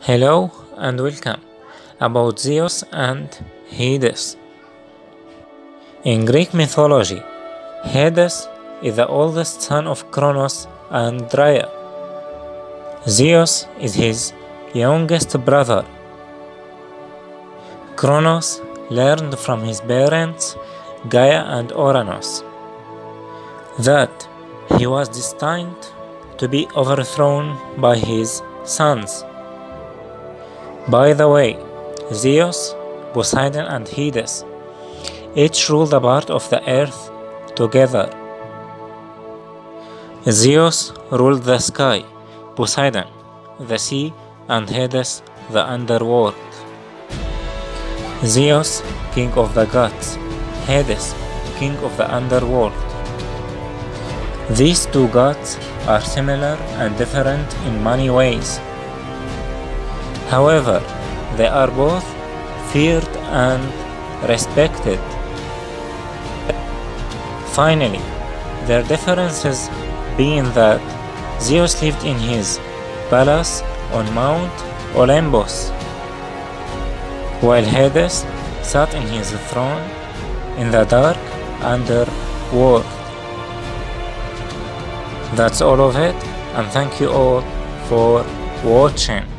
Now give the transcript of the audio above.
Hello and welcome about Zeus and Hades. In Greek mythology, Hades is the oldest son of Kronos and Rhea. Zeus is his youngest brother. Kronos learned from his parents, Gaia and Uranus, that he was destined to be overthrown by his sons. By the way, Zeus, Poseidon and Hades each ruled a part of the earth together. Zeus ruled the sky, Poseidon the sea, and Hades the underworld. Zeus, king of the gods, Hades, king of the underworld. These two gods are similar and different in many ways. However, they are both feared and respected. Finally, their differences being that Zeus lived in his palace on Mount Olympus, while Hades sat in his throne in the dark underworld. That's all of it, and thank you all for watching.